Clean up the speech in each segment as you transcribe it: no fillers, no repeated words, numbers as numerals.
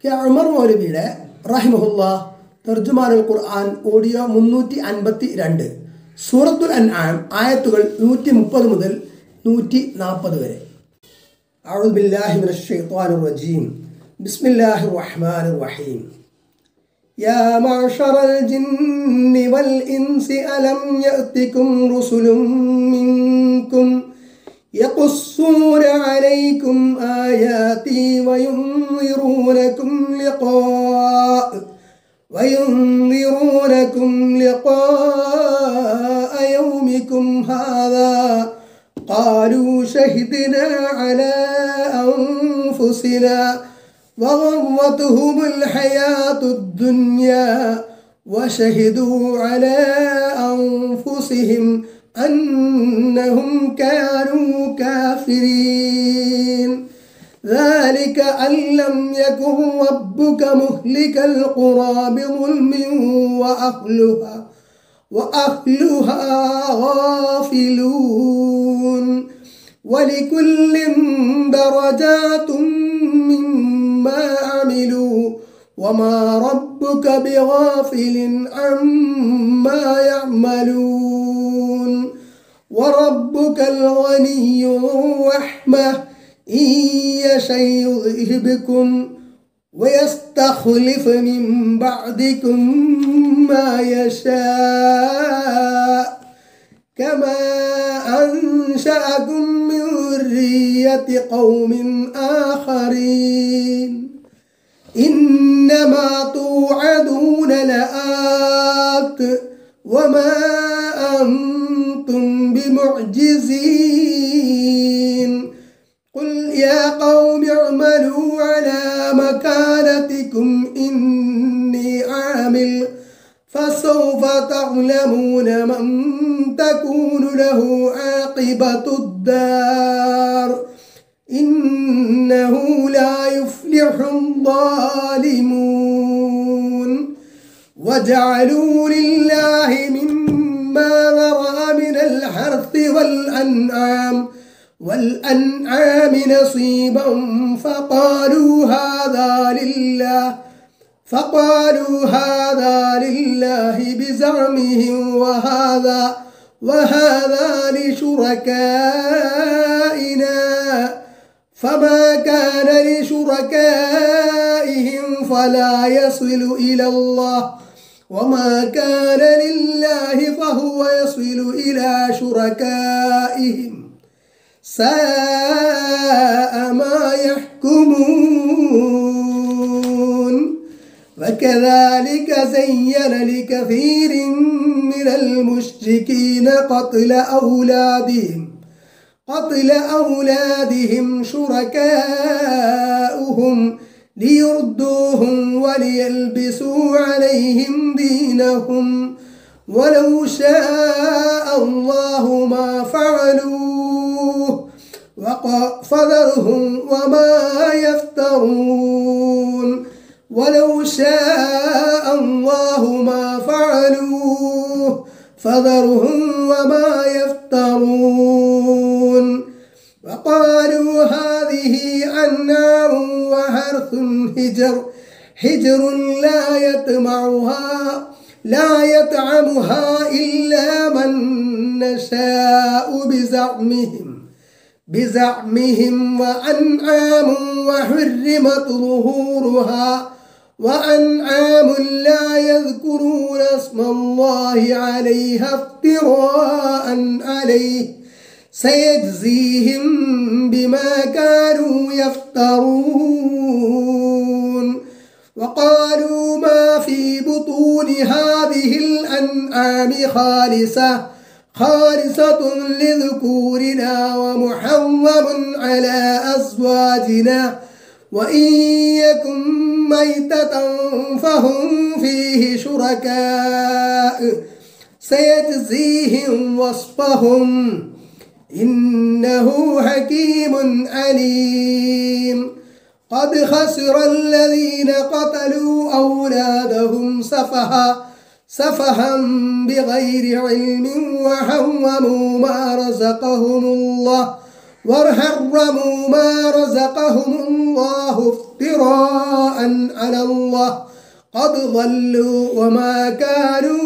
ഉമർ മൗലവിയുടെ റഹിമഹുല്ലാ തർജുമാനുൽ ഖുർആൻ ഓഡിയോ 352 സൂറത്തുൽ അൻആം ആയത്തുകൾ 130 മുതൽ 140 വരെ. അഊദു ബില്ലാഹി മിനശ് ശൈത്വാനിർ റജീം. ബിസ്മില്ലാഹിർ റഹ്മാനിർ റഹീം. യാ മഅ്ശറൽ ജിന്നി വൽ ഇൻസി അലം യഅതികും റുസുലും മിൻകും يقصون عليكم آياتي وينذرونكم لقاء يومكم هذا قالوا شهدنا على أنفسنا وغرتهم الحياة الدنيا وشهدوا على أنفسهم أنهم كانوا كافرين ذلك أن لم يكن ربك مهلك القرى بظلم وأهلها غافلون ولكل درجات مما عملوا وما ربك بغافل عما يعملون وربك الغني ذو الرحمة إن يشأ يذهبكم ويستخلف من بعدكم ما يشاء كما أنشأكم من ذرية قوم آخرين إنما توعدون لآت وما أنتم بمعجزين قل يا قوم اعملوا على مكانتكم إني عامل فسوف تعلمون من تكون له عاقبة الدار إنه لا يفلح الظالمون وجعلوا لله مما ذرأ من الحرث والأنعام نصيبا فقالوا هذا لله بزعمهم وهذا لشركائنا فما كان لشركائهم فلا يصل إلى الله وما كان لله فهو يصل إلى شركائهم ساء ما يحكمون وكذلك زين لكثير من المشركين قتل أولادهم شركاؤهم ليردوهم وليلبسوا عليهم دينهم ولو شاء الله ما فعلوه فذرهم وما يفترون ولو شاء الله ما فعلوه فذرهم وما يفترون وقالوا هذه أنعام وحرث حجر لا يطعمها إلا من نشاء بزعمهم وأنعام وحرمت ظهورها وأنعام لا يذكرون اسم الله عليها افتراء عليه سيجزيهم بما كانوا يفترون وقالوا ما في بطون هذه الأنعام خالصة لذكورنا ومحرم على أزواجنا وإن يكن ميتة فهم فيه شركاء سيجزيهم وصفهم إنه حكيم عليم قد خسر الذين قتلوا أولادهم سفها بغير علم وحرموا ما رزقهم الله وحرموا ما رزقهم الله افتراء على الله قد ضلوا وما كانوا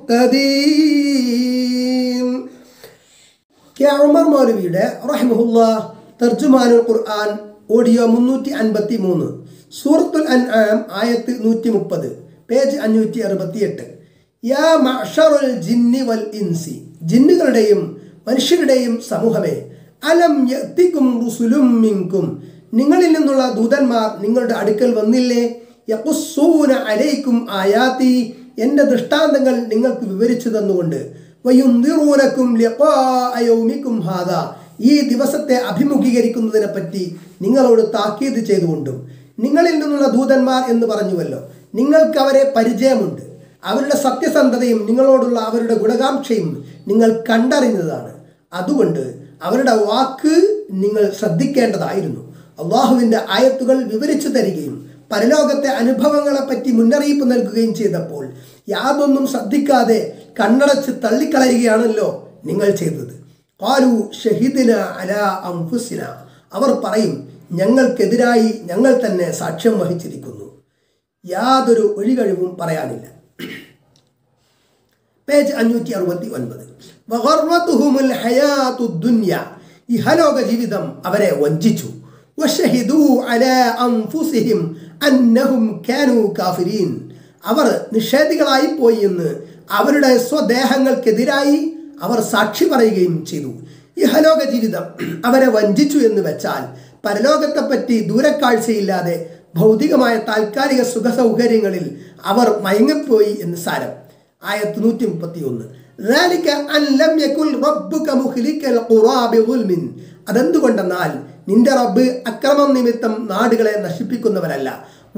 مهتدين. ഉമർ മൗലവിയുടെ റഹിമഹുല്ലാഹ് തർജുമാനുൽ ഖുർആൻ ഓഡിയോ 353 സൂറത്തുൽ അൻആം ആയത്ത് 130 പേജ് 568. യാ മഅ്ശറൽ ജിന്നി വൽ ഇൻസി, ജിന്നുകളുടെയും മനുഷ്യരുടെയും സമൂഹമേ, അലം യഅതികും റുസുലും മിൻകും, നിങ്ങളിൽ നിന്നുള്ള ദൂതന്മാർ നിങ്ങളുടെ അടുക്കൽ വന്നില്ലേ? യഖുസ്സൂന അലൈക്കും ആയാതി, എൻ്റെ ദൃഷ്ടാന്തങ്ങൾ നിങ്ങൾക്ക് വിവരിച്ചു തന്നുകൊണ്ട്, വയുൻദിറൂനകും ലിഖാഅ യൗമികും ഹാദാ, ഈ ദിവസത്തെ അഭിമുഖീകരിക്കുന്നതിനെ പറ്റി നിങ്ങളോട് താക്കീത് ചെയ്തുകൊണ്ടും. നിങ്ങളിൽ നിന്നുള്ള ദൂതന്മാർ എന്ന് പറഞ്ഞുവല്ലോ, നിങ്ങൾക്ക് അവരെ പരിചയമുണ്ട്. അവരുടെ സത്യസന്ധതയും നിങ്ങളോടുള്ള അവരുടെ ഗുണകാംക്ഷയും നിങ്ങൾ കണ്ടറിഞ്ഞതാണ്. അതുകൊണ്ട് അവരുടെ വാക്ക് നിങ്ങൾ ശ്രദ്ധിക്കേണ്ടതായിരുന്നു. അള്ളാഹുവിൻ്റെ ആയത്തുകൾ വിവരിച്ചു തരികയും പരലോകത്തെ അനുഭവങ്ങളെപ്പറ്റി മുന്നറിയിപ്പ് നൽകുകയും ചെയ്തപ്പോൾ യാതൊന്നും ശ്രദ്ധിക്കാതെ കണ്ണടച്ച് തള്ളിക്കളയുകയാണല്ലോ നിങ്ങൾ ചെയ്തത്. ഖാലു ഷഹിദ്ന അലാ അൻഫുസിന, അവർ പറയും, ഞങ്ങൾക്കെതിരായി ഞങ്ങൾ തന്നെ സാക്ഷ്യം വഹിച്ചിരിക്കുന്നു. യാതൊരു ഒഴികഴിവും പറയാനില്ല. പേജ് 569. വഗർറതുഹുമുൽ ഹയാത്തുദ് ദുനിയ, ഇഹലോക ജീവിതം അവരെ വഞ്ചിച്ചു. വശഹിദു അലാ അൻഫുസിഹിം അന്നഹും കാനൂ കാഫിരീൻ, അവർ നിഷേധികളായി പോയി എന്ന് അവരുടെ സ്വദേഹങ്ങൾക്കെതിരായി അവർ സാക്ഷി പറയുകയും ചെയ്തു. ഇഹലോക ജീവിതം അവരെ വഞ്ചിച്ചു എന്ന് വെച്ചാൽ പരലോകത്തെപ്പറ്റി ദൂരക്കാഴ്ചയില്ലാതെ ഭൗതികമായ താൽക്കാലിക സുഖ സൗകര്യങ്ങളിൽ അവർ മയങ്ങിപ്പോയി എന്ന് സാരം. ആയത്ത് 131. അതെന്തുകൊണ്ടെന്നാൽ നിന്റെ റബ്ബ് അക്രമം നിമിത്തം നാടുകളെ നശിപ്പിക്കുന്നവരല്ല.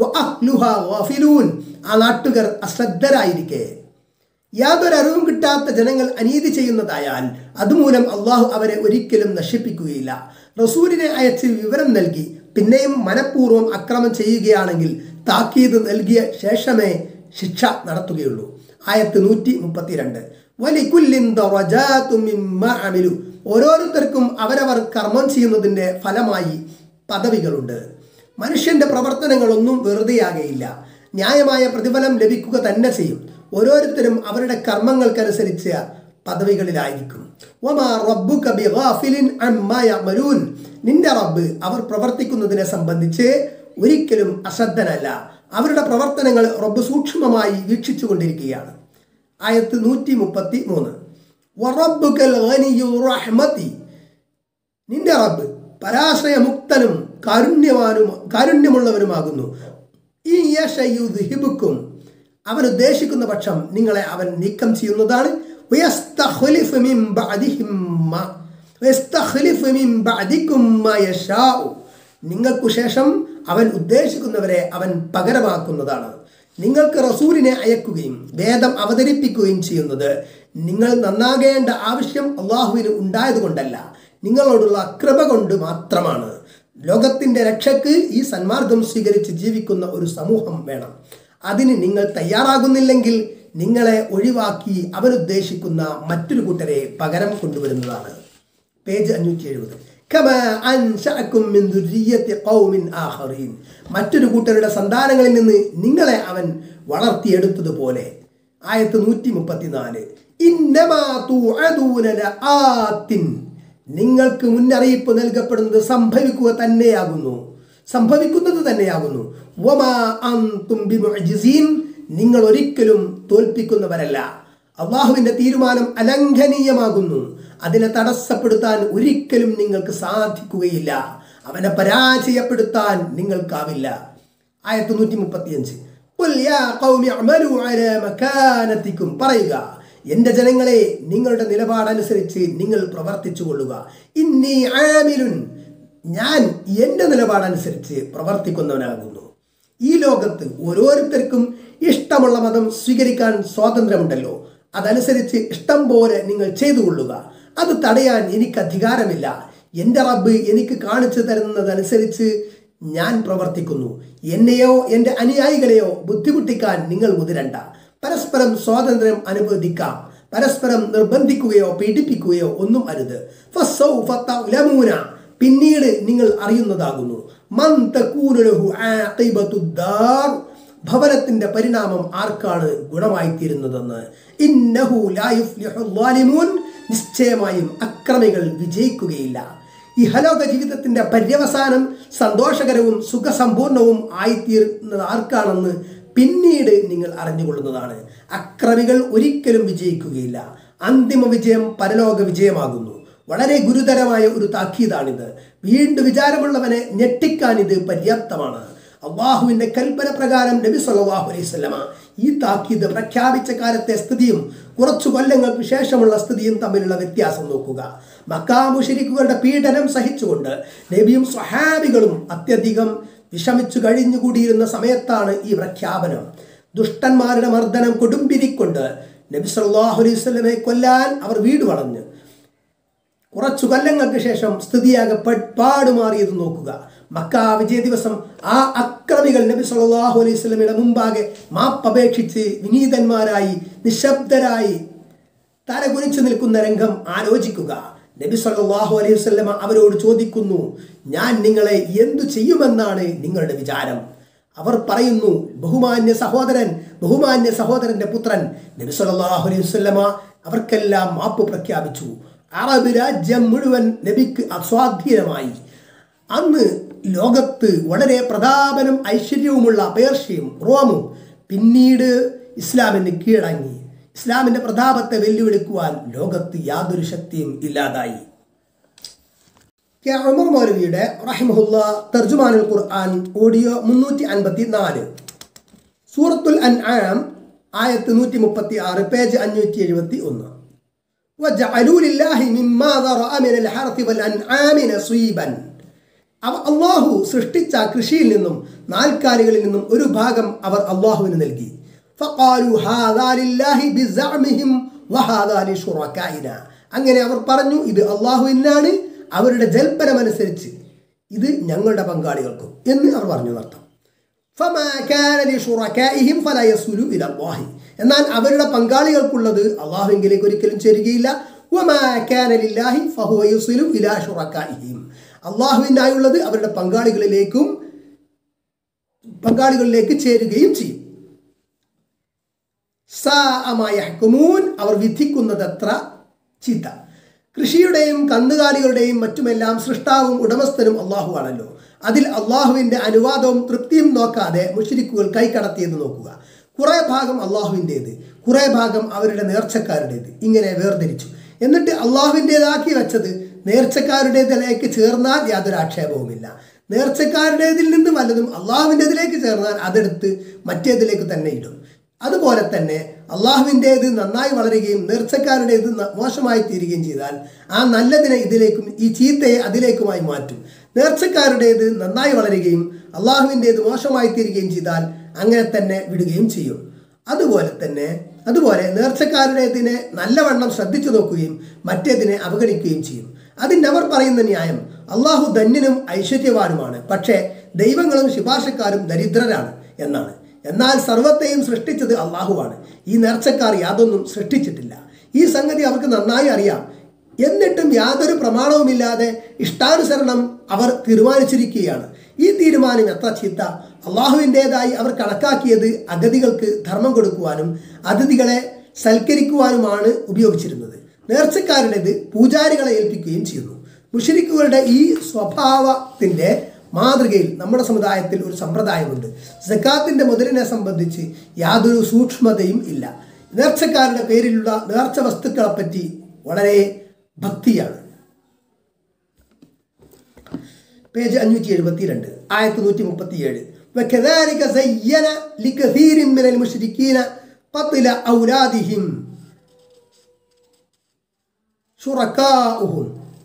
ആ നാട്ടുകാർ അശ്രദ്ധരായിരിക്കെ. യാതൊരു അറിവും കിട്ടാത്ത ജനങ്ങൾ അനീതി ചെയ്യുന്നതായാൽ അതുമൂലം അള്ളാഹു അവരെ ഒരിക്കലും നശിപ്പിക്കുകയില്ല. റസൂലിനെ അയച്ച് വിവരം നൽകി പിന്നെയും മനഃപൂർവ്വം അക്രമം ചെയ്യുകയാണെങ്കിൽ താക്കീത് നൽകിയ ശേഷമേ ശിക്ഷ നടത്തുകയുള്ളൂ. ആയത്ത് 132. വലികുല്ലിൻ ദറജാതും മിമ്മാ അമിലു, ഓരോരുത്തർക്കും അവരവർ കർമ്മം ചെയ്യുന്നതിൻ്റെ ഫലമായി പദവികളുണ്ട്. മനുഷ്യന്റെ പ്രവർത്തനങ്ങളൊന്നും വെറുതെയാകയില്ല, ന്യായമായ പ്രതിഫലം ലഭിക്കുക തന്നെ ചെയ്യും. ഓരോരുത്തരും അവരുടെ കർമ്മങ്ങൾക്കനുസരിച്ച് പദവികളിലായിരിക്കും. വമാ റബ്ബുക ബിഗാഫിലിൻ അമ്മാ യഅമലൂൻ, നിന്റെ റബ്ബ് അവർ പ്രവർത്തിക്കുന്നതിനെ സംബന്ധിച്ച് ഒരിക്കലും അശ്രദ്ധനല്ല. അവരുടെ പ്രവർത്തനങ്ങൾ റബ്ബ് സൂക്ഷ്മമായി വീക്ഷിച്ചു കൊണ്ടിരിക്കുകയാണ്. ആയത്ത് 133. വറബ്ബുകൽ ഗനിയ്യു റഹ്മതി, നിന്റെ റബ്ബ് പരാശ്രയമുക്തനും കാരുണ്യമുള്ളവനുമാകുന്നു. യുദ്ഹിബുക്കും, അവൻ ഉദ്ദേശിക്കുന്ന പക്ഷം നിങ്ങളെ അവൻ നീക്കം ചെയ്യുന്നതാണ്. നിങ്ങൾക്കു ശേഷം അവൻ ഉദ്ദേശിക്കുന്നവരെ അവൻ പകരമാക്കുന്നതാണ്. നിങ്ങൾക്ക് റസൂലിനെ അയക്കുകയും വേദം അവതരിപ്പിക്കുകയും ചെയ്യുന്നത് നിങ്ങൾ നന്നാകേണ്ട ആവശ്യം അള്ളാഹുവിന് ഉണ്ടായതുകൊണ്ടല്ല, നിങ്ങളോടുള്ള കൃപ കൊണ്ട് മാത്രമാണ്. ലോകത്തിൻ്റെ രക്ഷയ്ക്ക് ഈ സന്മാർഗം സ്വീകരിച്ച് ജീവിക്കുന്ന ഒരു സമൂഹം വേണം. അതിന് നിങ്ങൾ തയ്യാറാകുന്നില്ലെങ്കിൽ നിങ്ങളെ ഒഴിവാക്കി അവരുദ്ദേശിക്കുന്ന മറ്റൊരു കൂട്ടരെ പകരം കൊണ്ടുവരുന്നതാണ്. പേജ് 570. മറ്റൊരു കൂട്ടരുടെ സന്താനങ്ങളിൽ നിന്ന് നിങ്ങളെ അവൻ വളർത്തിയെടുത്തതുപോലെ. ആയത്ത് 134. നിങ്ങൾക്ക് മുന്നറിയിപ്പ് നൽകപ്പെടുന്നത് സംഭവിക്കുന്നത് തന്നെയാകുന്നു. നിങ്ങൾ ഒരിക്കലും തോൽപ്പിക്കുന്നവരല്ല. അള്ളാഹുവിന്റെ തീരുമാനം അലംഘനീയമാകുന്നു. അതിനെ തടസ്സപ്പെടുത്താൻ ഒരിക്കലും നിങ്ങൾക്ക് സാധിക്കുകയില്ല. അവനെ പരാജയപ്പെടുത്താൻ നിങ്ങൾക്കാവില്ല. ആയത്ത് 135. പറയുക, എന്റെ ജനങ്ങളെ, നിങ്ങളുടെ നിലപാടനുസരിച്ച് നിങ്ങൾ പ്രവർത്തിച്ചു കൊള്ളുക. ഇന്നി ആമിലുൻ, ഞാൻ എന്റെ നിലപാടനുസരിച്ച് പ്രവർത്തിക്കുന്നവനാകുന്നു. ഈ ലോകത്ത് ഓരോരുത്തർക്കും ഇഷ്ടമുള്ള മതം സ്വീകരിക്കാൻ സ്വാതന്ത്ര്യമുണ്ടല്ലോ. അതനുസരിച്ച് ഇഷ്ടം പോലെ നിങ്ങൾ ചെയ്തു കൊള്ളുക. അത് തടയാൻ എനിക്ക് അധികാരമില്ല. എൻ്റെ റബ്ബ് എനിക്ക് കാണിച്ചു തരുന്നതനുസരിച്ച് ഞാൻ പ്രവർത്തിക്കുന്നു. എന്നെയോ എൻ്റെ അനുയായികളെയോ ബുദ്ധിമുട്ടിക്കാൻ നിങ്ങൾ മുതിരണ്ട. പരസ്പരം സ്വാതന്ത്ര്യം അനുവദിക്കാം. പരസ്പരം നിർബന്ധിക്കുകയോ പീഡിപ്പിക്കുകയോ ഒന്നും അരുത്. പിന്നീട് നിങ്ങൾ അറിയുന്നതാകുന്നു. മൻ തകൂനു ലഹു ആഖിബത്തുദ്ദാർ, ഭവനത്തിന്റെ പരിണാമം ആർക്കാണ് ഗുണമായിത്തീരുന്നതെന്ന്. ഇന്നഹു ലാ യുഫ്ലിഹുൽ ളാലിമൂൻ, നിശ്ചയമായും അക്രമികൾ വിജയിക്കുകയില്ല. ഇഹലോക ജീവിതത്തിന്റെ പര്യവസാനം സന്തോഷകരവും സുഖസമ്പൂർണവും ആയിത്തീരുന്നത് ആർക്കാണെന്ന് പിന്നീട് നിങ്ങൾ അറിഞ്ഞുകൊള്ളുന്നതാണ്. അക്രമികൾ ഒരിക്കലും വിജയിക്കുകയില്ല. അന്തിമ വിജയം പരലോക വിജയമാകുന്നു. വളരെ ഗുരുതരമായ ഒരു താക്കീതാണിത്. വീണ്ടും വിചാരമുള്ളവനെ ഞെട്ടിക്കാൻ ഇത് പര്യാപ്തമാണ്. അള്ളാഹുവിന്റെ കൽപ്പന പ്രകാരം നബി സല്ലല്ലാഹു അലൈഹി വസല്ലമ ഈ താക്കീത് പ്രഖ്യാപിച്ച കാലത്തെ സ്ഥിതിയും കുറച്ചു കൊല്ലങ്ങൾക്ക് ശേഷമുള്ള സ്ഥിതിയും തമ്മിലുള്ള വ്യത്യാസം നോക്കുക. മക്കാ മുശ്രിക്കുകളുടെ പീഡനം സഹിച്ചുകൊണ്ട് നബിയും സ്വഹാബികളും അത്യധികം വിഷമിച്ചു കഴിഞ്ഞുകൂടിയിരുന്ന സമയത്താണ് ഈ പ്രഖ്യാപനം. ദുഷ്ടന്മാരുടെ മർദ്ദനം കൊടുമ്പിരിക്കൊണ്ട് നബി സല്ലല്ലാഹു അലൈഹി വസല്ലമയെ കൊല്ലാൻ അവർ വീട് വളഞ്ഞു. കുറച്ചു കൊല്ലങ്ങൾക്ക് ശേഷം സ്ഥിതിയാകെ പാടുമാറിയത് നോക്കുക. മക്കാ വിജയ ദിവസം ആ അക്രമികൾ നബി സല്ലല്ലാഹു അലൈഹി വസല്ലമയുടെ മുമ്പാകെ മാപ്പപേക്ഷിച്ച് വിനീതന്മാരായി നിശബ്ദരായി തലകുനിച്ചു നിൽക്കുന്ന രംഗം ആലോചിക്കുക. നബി സല്ലല്ലാഹു അലൈഹി വസല്ലമ അവരോട് ചോദിക്കുന്നു, ഞാൻ നിങ്ങളെ എന്തു ചെയ്യുമെന്നാണ് നിങ്ങളുടെ വിചാരം? അവർ പറയുന്നു, ബഹുമാന്യ സഹോദരന്റെ പുത്രൻ. നബി സല്ലല്ലാഹു അലൈഹി വസല്ലമ അവർക്കെല്ലാം മാപ്പ് പ്രഖ്യാപിച്ചു. അറബ് രാജ്യം മുഴുവൻ നബിക്ക് അസ്വാധീനമായി. അന്ന് ലോകത്ത് വളരെ പ്രതാപനും ഐശ്വര്യവുമുള്ള പേർഷ്യയും റോമും പിന്നീട് ഇസ്ലാമിന് കീഴടങ്ങി. ഇസ്ലാമിന്റെ പ്രതാപത്തെ വെല്ലുവിളിക്കുവാൻ ലോകത്ത് യാതൊരു ശക്തിയും ഇല്ലാതായി. ഉമർ മൗലവിയുടെ റഹിമഹുല്ലാ തർജുമാനുൽ ഖുർആൻ ഓഡിയോ 354, സൂറത്തുൽ അൻആം ആയത്ത് 136, പേജ് 571. വജഅലൂ ലില്ലാഹി മിമ്മാ ദറഅ മിനൽ ഹർത്തി വൽ അൻആമി നസീബൻ. അള്ളാഹു സൃഷ്ടിച്ച കൃഷിയിൽ നിന്നും നാൽക്കാലികളിൽ നിന്നും ഒരു ഭാഗം അവർ അള്ളാഹുവിന് നൽകി. ഫഖാലു ഹാദാ ലില്ലാഹി ബിസഅമിഹിം വഹാദാ ലിശുറകാഇനാ. അങ്ങനെ അവർ പറഞ്ഞു, ഇത് അള്ളാഹുവിനാണ്, അവരുടെ ജൽപ്പനമനുസരിച്ച് ഇത് ഞങ്ങളുടെ പങ്കാളികൾക്കും എന്ന് അവർ പറഞ്ഞു എന്നർത്ഥം. ഫമാ കാന ലിശുറകാഇഹിം ഫലാ യസ്ലു ഇലല്ലാഹി. എന്നാൽ അവരുടെ പങ്കാളികൾക്കുള്ളത് അള്ളാഹുവിലേക്ക് ഒരിക്കലും ചേരുകയില്ല. വമാ കാന ലില്ലാഹി ഫഹുവ യസ്ലു ഇലാ ശുറകാഇഹിം. അള്ളാഹുവിനായുള്ളത് അവരുടെ പങ്കാളികളിലേക്ക് ചേരുകയും ചെയ്യും. അവർ വിധിക്കുന്നത് എത്ര ചീത്ത. കൃഷിയുടെയും കന്നുകാലികളുടെയും മറ്റുമെല്ലാം സൃഷ്ടാവും ഉടമസ്ഥനും അള്ളാഹു ആണല്ലോ. അതിൽ അള്ളാഹുവിന്റെ അനുവാദവും തൃപ്തിയും നോക്കാതെ മുശ്രിക്കുകൾ കൈകടത്തിയെന്ന് നോക്കുക. കുറെ ഭാഗം അള്ളാഹുവിൻ്റെത്, കുറെ ഭാഗം അവരുടെ നേർച്ചക്കാരുടേത്, ഇങ്ങനെ വേർതിരിച്ചു. എന്നിട്ട് അള്ളാഹുവിൻ്റെതാക്കി വെച്ചത് നേർച്ചക്കാരുടേതിലേക്ക് ചേർന്നാൽ യാതൊരു ആക്ഷേപവുമില്ല. നേർച്ചക്കാരുടേതിൽ നിന്ന് വല്ലതും അള്ളാഹുവിൻ്റെതിലേക്ക് ചേർന്നാൽ അതെടുത്ത് മറ്റേതിലേക്ക് തന്നെ ഇടും. അതുപോലെ തന്നെ അള്ളാഹുവിൻ്റേത് നന്നായി വളരുകയും നേർച്ചക്കാരുടേത് മോശമായി തീരുകയും ചെയ്താൽ ആ നല്ലതിനെ ഇതിലേക്കും ഈ ചീത്തയെ അതിലേക്കുമായി മാറ്റും. നേർച്ചക്കാരുടേത് നന്നായി വളരുകയും അള്ളാഹുവിൻ്റേത് മോശമായി തീരുകയും ചെയ്താൽ അങ്ങനെ തന്നെ വിടുകയും ചെയ്യും. അതുപോലെ നേർച്ചക്കാരുടേതിനെ നല്ലവണ്ണം ശ്രദ്ധിച്ചു നോക്കുകയും മറ്റേതിനെ അവഗണിക്കുകയും ചെയ്യും. അതിനവർ പറയുന്ന ന്യായം, അള്ളാഹു ധന്യനും ഐശ്വര്യവാനുമാണ്, പക്ഷേ ദൈവങ്ങളും ശുപാർശക്കാരും ദരിദ്രരാണ് എന്നാണ്. എന്നാൽ സർവത്തെയും സൃഷ്ടിച്ചത് അള്ളാഹുവാണ്. ഈ നേർച്ചക്കാർ യാതൊന്നും സൃഷ്ടിച്ചിട്ടില്ല. ഈ സംഗതി അവർക്ക് നന്നായി അറിയാം. എന്നിട്ടും യാതൊരു പ്രമാണവുമില്ലാതെ ഇഷ്ടാനുസരണം അവർ തീരുമാനിച്ചിരിക്കുകയാണ്. ഈ തീരുമാനം എത്ര ചീത്ത! അള്ളാഹുവിൻ്റെതായി അവർ കണക്കാക്കിയത് അഗതികൾക്ക് ധർമ്മം കൊടുക്കുവാനും അതിഥികളെ സൽക്കരിക്കുവാനുമാണ് ഉപയോഗിച്ചിരുന്നത്. നേർച്ചക്കാരുടേത് പൂജാരികളെ ഏൽപ്പിക്കുകയും ചെയ്യുന്നു. മുശ്രിക്കുകളുടെ ഈ സ്വഭാവത്തിൻ്റെ മാതൃകയിൽ നമ്മുടെ സമുദായത്തിൽ ഒരു സമ്പ്രദായമുണ്ട്. സക്കാത്തിന്റെ മുതലിനെ സംബന്ധിച്ച് യാതൊരു സൂക്ഷ്മതയും ഇല്ല. നേർച്ചക്കാരുടെ പേരിലുള്ള നേർച്ച വസ്തുക്കളെപ്പറ്റി വളരെ ഭക്തിയാണ്. പേജ് 572, ആയത്ത് 137. وكذلك زين لكثير من المشركين قتل أولادهم شركاؤهم.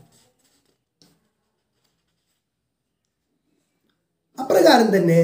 അപ്രകാരം തന്നെ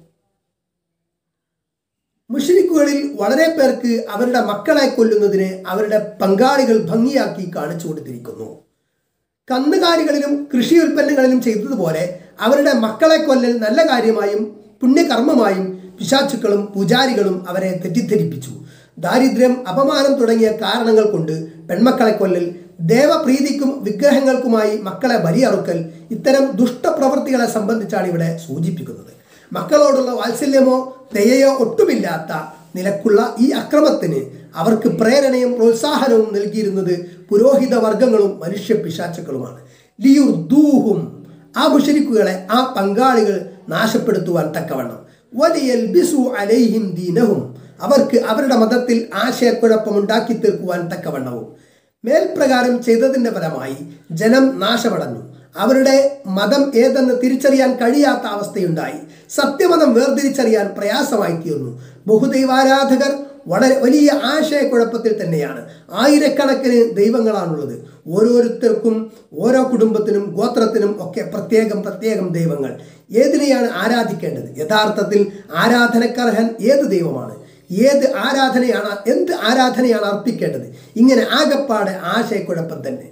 മുശ്രിക്കുകളിൽ വളരെ പേർക്ക് അവരുടെ മക്കളെ കൊല്ലുന്നതിന് അവരുടെ പങ്കാളികൾ ഭംഗിയാക്കി കാണിച്ചു കൊടുത്തിരിക്കുന്നു. കന്നുകാലികളിലും കൃഷി ഉൽപ്പന്നങ്ങളിലും ചെയ്തതുപോലെ അവരുടെ മക്കളെ കൊല്ലൽ നല്ല കാര്യമായും പുണ്യകർമ്മമായും പിശാചുക്കളും പൂജാരികളും അവരെ തെറ്റിദ്ധരിപ്പിച്ചു. ദാരിദ്ര്യം, അപമാനം തുടങ്ങിയ കാരണങ്ങൾ കൊണ്ട് പെൺമക്കളെ കൊല്ലൽ ദേവപ്രീതിക്കും വിഗ്രഹങ്ങൾക്കുമായി മക്കളെ ബലിയറുക്കൽ, ഇത്തരം ദുഷ്ടപ്രവൃത്തികളെ സംബന്ധിച്ചാണ് ഇവിടെ സൂചിപ്പിക്കുന്നത്. മക്കളോടുള്ള വാത്സല്യമോ ദയയോ ഒട്ടുമില്ലാത്ത നിലക്കുള്ള ഈ അക്രമത്തിന് അവർക്ക് പ്രേരണയും പ്രോത്സാഹനവും നൽകിയിരുന്നത് പുരോഹിത വർഗങ്ങളും മനുഷ്യ പിശാചുക്കളുമാണ്. ലിയുർദൂഹും, ആ മുശ്രിക്കുകളെ, ആ പങ്കാളികൾ നാശപ്പെടുത്തുവാൻ തക്കവണ്ണം, വലിയൽബിസു അലൈഹിം ദീനഹും, അവർക്ക് അവരുടെ മതത്തിൽ ആശയക്കുഴപ്പമുണ്ടാക്കി തീർക്കുവാൻ തക്കവണ്ണവും. മേൽപ്രകാരം ചെയ്തതിൻ്റെ ഫലമായി ജനം നാശമടഞ്ഞു. അവരുടെ മതം ഏതെന്ന് തിരിച്ചറിയാൻ കഴിയാത്ത അവസ്ഥയുണ്ടായി. സത്യമതം വേർതിരിച്ചറിയാൻ പ്രയാസമായി തീർന്നു. ബഹുദൈവാരാധകർ വളരെ വലിയ ആശയക്കുഴപ്പത്തിൽ തന്നെയാണ്. ആയിരക്കണക്കിന് ദൈവങ്ങളാണുള്ളത്. ഓരോരുത്തർക്കും, ഓരോ കുടുംബത്തിനും ഗോത്രത്തിനും ഒക്കെ പ്രത്യേകം ദൈവങ്ങൾ. ഏതിനെയാണ് ആരാധിക്കേണ്ടത്? യഥാർത്ഥത്തിൽ ആരാധനക്കർഹൻ ഏത് ദൈവമാണ്? എന്ത് ആരാധനയാണ് അർപ്പിക്കേണ്ടത്? ഇങ്ങനെ ആകപ്പാടെ ആശയക്കുഴപ്പം തന്നെ.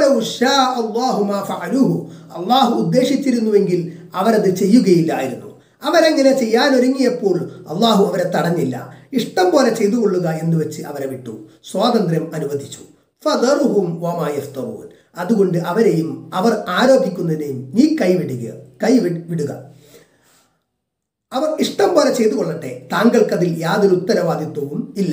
അള്ളാഹു ഉദ്ദേശിച്ചിരുന്നുവെങ്കിൽ അവരത് ചെയ്യുകയില്ലായിരുന്നു. അവരെങ്ങനെ ചെയ്യാനൊരുങ്ങിയപ്പോൾ അള്ളാഹു അവരെ തടഞ്ഞില്ല. ഇഷ്ടം പോലെ ചെയ്തു കൊള്ളുക എന്ന് വെച്ച് അവരെ വിട്ടു, സ്വാതന്ത്ര്യം അനുവദിച്ചു. ഫദറുഹും വമാ യഫ്തറൂൻ, അതുകൊണ്ട് അവരെയും അവർ ആരോപിക്കുന്നതിനെയും നീ കൈവിടുക. അവർ ഇഷ്ടം പോലെ ചെയ്തു കൊള്ളട്ടെ, താങ്കൾക്കതിൽ യാതൊരു ഉത്തരവാദിത്വവും ഇല്ല.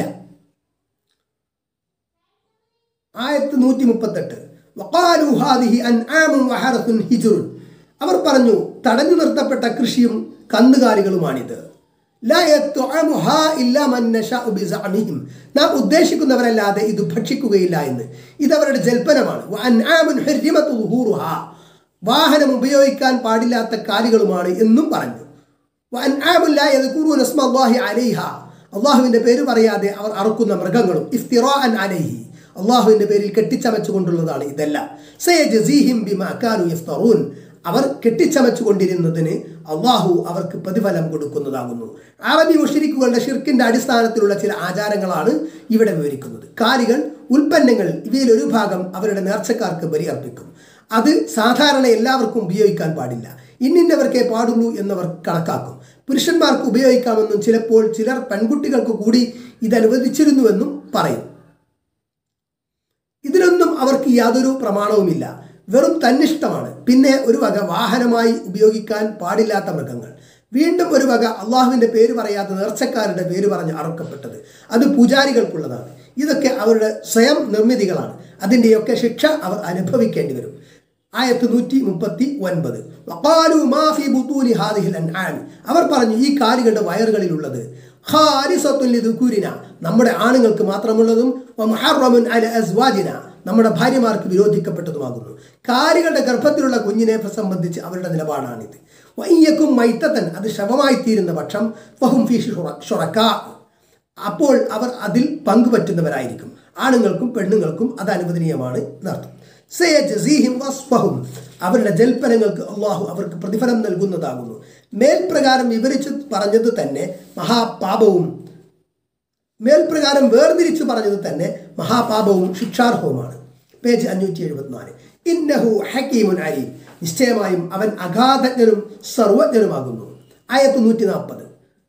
ആയത്ത് 138. വഖാലു ഹാദിഹി അൻആമുൻ വഹറസുൻ ഹിജ്റുൻ, അവർ പറഞ്ഞു തടഞ്ഞു നിർത്തപ്പെട്ട കൃഷിയും കന്നുകാലികളുമാണിത്. ലാ യത്അമുഹാ ഇല്ലാ മൻ നശാഉ ബിസഅമിഹിം, നാം ഉദ്ദേശിക്കുന്നവരല്ലാതെ ഇത് ഭക്ഷിക്കുകയില്ല എന്ന് ഇതവരുടെ ജൽപ്പനമാണ്. വഅൻആമുൻ ഹുർരിമതു ളുഹൂറുഹാ, വാഹനം ഉപയോഗിക്കാൻ പാടില്ലാത്ത കാലികളുമാണ് എന്നും പറഞ്ഞു. വഅൻആമുൻ ലാ യദ്കുറൂന ഇസ്മല്ലാഹി അലൈഹാ, അല്ലാഹുവിന്റെ പേര് പറയാതെ അവർ അറുക്കുന്ന മൃഗങ്ങളും. ഇഫ്തിറാഅൻ അലൈഹി, അല്ലാഹുവിന്റെ പേരിൽ കെട്ടിച്ചമച്ചുകൊണ്ടുള്ളതാണ് ഇതെല്ലാം. സയജസീഹിം ബിമാ കാനൂ യഫ്തറൂൻ, അവർ കെട്ടിച്ചമച്ചുകൊണ്ടിരുന്നതിന് അള്ളാഹു അവർക്ക് പ്രതിഫലം കൊടുക്കുന്നതാകുന്നു. അറബി മുശ്രിക്കുകളുടെ ഷിർക്കിന്റെ അടിസ്ഥാനത്തിലുള്ള ചില ആചാരങ്ങളാണ് ഇവിടെ വിവരിക്കുന്നത്. കാലികൾ, ഉൽപ്പന്നങ്ങൾ, ഇവയിൽ ഒരു ഭാഗം അവരുടെ നേർച്ചക്കാർക്ക് ബലിയർപ്പിക്കും. അത് സാധാരണ എല്ലാവർക്കും ഉപയോഗിക്കാൻ പാടില്ല, ഇന്നിന്നവർക്കേ പാടുള്ളൂ എന്നവർ കണക്കാക്കും. പുരുഷന്മാർക്ക് ഉപയോഗിക്കാമെന്നും ചിലപ്പോൾ ചിലർ പെൺകുട്ടികൾക്ക് കൂടി ഇതനുവദിച്ചിരുന്നുവെന്നും പറയും. ഇതിനൊന്നും അവർക്ക് യാതൊരു പ്രമാണവുമില്ല, വെറും തന്നിഷ്ടമാണ്. പിന്നെ ഒരു വക വാഹനമായി ഉപയോഗിക്കാൻ പാടില്ലാത്ത മൃഗങ്ങൾ. വീണ്ടും ഒരു വക അള്ളാഹുവിൻ്റെ പേര് പറയാത്ത നേർച്ചക്കാരുടെ പേര് പറഞ്ഞ് അറുക്കപ്പെട്ടത്. അത് പൂജാരികൾക്കുള്ളതാണ്. ഇതൊക്കെ അവരുടെ സ്വയം നിർമ്മിതികളാണ്. അതിൻ്റെയൊക്കെ ശിക്ഷ അവർ അനുഭവിക്കേണ്ടി വരും. ആയത്ത് 139. വഖാലു മാ ഫീ ബുതൂനി ഹാദിഹിൽ അൻആം, അവർ പറഞ്ഞു ഈ കാലികളുടെ വയറുകളിലുള്ളത് ഖാലിസത്തുൻ ലിദുകൂരിന, നമ്മുടെ ആണുങ്ങൾക്ക് മാത്രമുള്ളതും വമുഹറമുൻ അല അസ്വാജിന, നമ്മുടെ ഭാര്യമാർക്ക് വിരോധിക്കപ്പെട്ടതുമാകുന്നു. കാലികളുടെ ഗർഭത്തിലുള്ള കുഞ്ഞിനെ സംബന്ധിച്ച് അവരുടെ നിലപാടാണിത്. വയ്യക്കും മൈത്തത്തൻ, അത് ശവമായിത്തീരുന്ന പക്ഷം ഫഹും ഫീ ശുറക്കാ, അപ്പോൾ അവർ അതിൽ പങ്കുപറ്റുന്നവരായിരിക്കും. ആണുങ്ങൾക്കും പെണ്ണുങ്ങൾക്കും അത് അനുവദനീയമാണ് എന്നർത്ഥം. സയജസീഹിം വസ്ഫഹും, അവരുടെ ജൽപ്പനങ്ങൾക്ക് അള്ളാഹു അവർക്ക് പ്രതിഫലം നൽകുന്നതാകുന്നു. മേൽപ്രകാരം വിവരിച്ചു പറഞ്ഞത് തന്നെ മഹാപാപവും, മേൽപ്രകാരം വേർതിരിച്ചു പറഞ്ഞത് തന്നെ മഹാപാപവും ശിക്ഷാർഹവുമാണ്. പേജ് 574. ഇന്നഹു ഹക്കീമുൻ അലീം, നിശ്ചയമായും അവൻ അഗാധജ്ഞനും സർവജ്ഞനുമാകുന്നു. ആയത്ത് 140.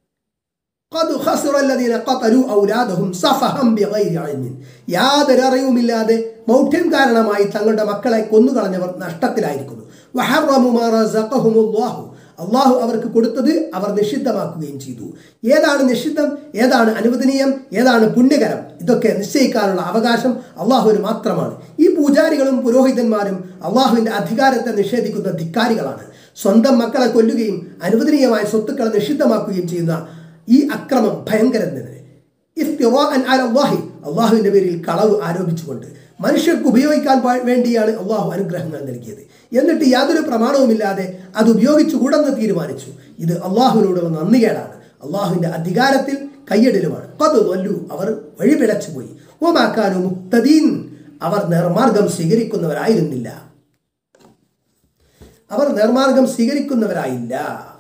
ഖദ് ഖസറ അല്ലദീന ഖതലു ഔലാദഹും സഫഹം ബിഗൈരി ഇൽമിൻ, യാതൊരു അറിവുമില്ലാതെ മൗഢ്യം കാരണമായി തങ്ങളുടെ മക്കളെ കൊന്നുകളഞ്ഞവർ നഷ്ടത്തിലായിരിക്കുന്നു. വഹറമു മാ റസഖഹുമുല്ലാഹു, അള്ളാഹു അവർക്ക് കൊടുത്തത് അവർ നിഷിദ്ധമാക്കുകയും ചെയ്തു. ഏതാണ് നിഷിദ്ധം, ഏതാണ് അനുവദനീയം, ഏതാണ് പുണ്യകരം, ഇതൊക്കെ നിശ്ചയിക്കാനുള്ള അവകാശം അള്ളാഹുവിന് മാത്രമാണ്. ഈ പൂജാരികളും പുരോഹിതന്മാരും അള്ളാഹുവിൻ്റെ അധികാരത്തെ നിഷേധിക്കുന്ന ധിക്കാരികളാണ്. സ്വന്തം മക്കളെ കൊല്ലുകയും അനുവദനീയമായ സ്വത്തുക്കളെ നിഷിദ്ധമാക്കുകയും ചെയ്യുന്ന ഈ അക്രമം ഭയങ്കരം തന്നെ. ഇഫ്തിറാഅൻ അലല്ലാഹി, അള്ളാഹുവിൻ്റെ പേരിൽ കളവ് ആരോപിച്ചുകൊണ്ട്. മനുഷ്യർക്ക് ഉപയോഗിക്കാൻ വേണ്ടിയാണ് അള്ളാഹു അനുഗ്രഹങ്ങൾ നൽകിയത്, എന്നിട്ട് യാതൊരു പ്രമാണവുമില്ലാതെ അത് ഉപയോഗിച്ചുകൂടെന്ന് തീരുമാനിച്ചു. ഇത് അള്ളാഹുവിനോടുള്ള നന്ദികേടാണ്, അള്ളാഹുവിൻ്റെ അധികാരത്തിൽ കയ്യടലുമാണ്. ഖദ് വല്ലു, അവർ വഴിപിഴച്ചു പോയി. വമാ കാനൂ മുഹ്തദീൻ, അവർ നേർമാർഗം സ്വീകരിക്കുന്നവരായിരുന്നില്ല.